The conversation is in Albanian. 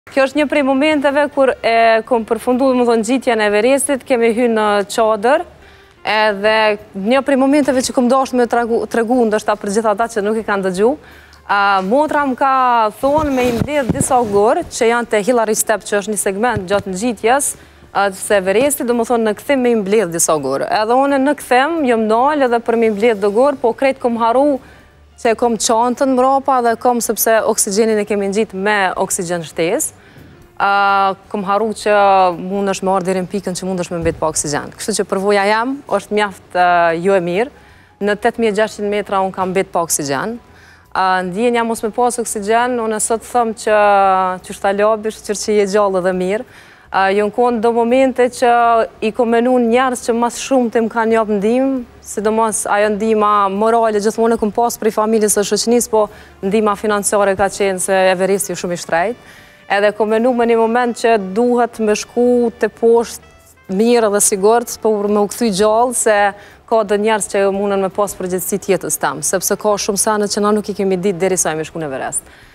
Kjo është një prej momenteve kur kom përfundu gjitjen e Everestit, kemi hyrë në çadër, edhe një prej momenteve që kom dashur me tregu ndoshta për gjithë ata që nuk i kanë dëgju, motra më ka thonë me i mbledh disa gurë që janë te Hillary Step, që është një segment gjatë ngjitjes se Everestit, do më thonë në këthim me i mbledh disa gurë. Edhe une në këthim, jëm nalë edhe për me i mbledh dhe gurë, po krejt kom haru që kom qantën mrapa dhe kom sepse oksigenin e kemi ngjit me oksigen shtes. Kom haru që mund është me ardhë deri në pikën që mund është me mbet pa oksigen. Kështu që përvoja jam është mjaft jo e mirë. Në 8600 metra unë kam mbet pa oksigen. Ndijen jam mos me pas oksigen, unë sot thëmë që qështa labish, që je gjallë dhe mirë. Jënë konë do momente që i kom menu njerës që mas shumë të më kanë japë ndim, sidomos ajo ndima morale, gjithmonë e kom pas për i familjes e shoqënis, po ndima financiare ka qenë se Everesti shumë i shtrejt. Edhe kom menu me një moment që duhet me shku të poshtë mirë dhe sigurt, por me u kthy gjallë, se ka dhe njerës që mundën me pas përgjithësi tjetës tam, sepse ka shumë sanë që na nuk i kemi ditë deri sa jemi shku në Everest.